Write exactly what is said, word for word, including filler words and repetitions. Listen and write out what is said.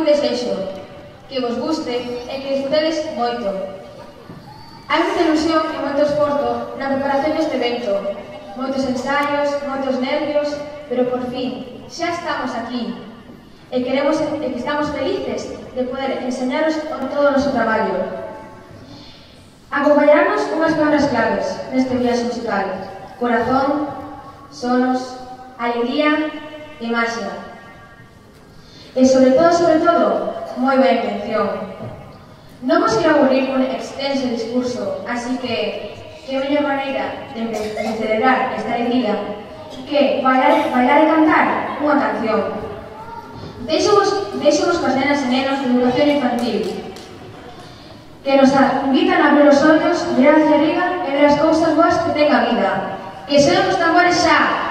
desexo, que vos guste e que disfrutedes moito. Hai moita ilusión e moito esforzo na preparación deste evento, moitos ensaios, moitos nervios, pero por fin, xa estamos aquí. E queremos e que estamos felices de poder enseñaros todo o noso traballo. Acompañarnos unhas palabras claves neste viaxe musical: corazón, sonos, alegría e magia. E sobre todo, sobre todo, moi boa intención. Non vos quero aburrir con extenso discurso, así que que mellor maneira de, de celebrar esta alegría que bailar, bailar e cantar unha canción. Deixo-vos, deixo-vos coas nenas e nenos de educación infantil, que nos invitan a abrir os ollos, mirar hacia arriba e ver as cousas boas que ten a vida. Que soen os tambores xa!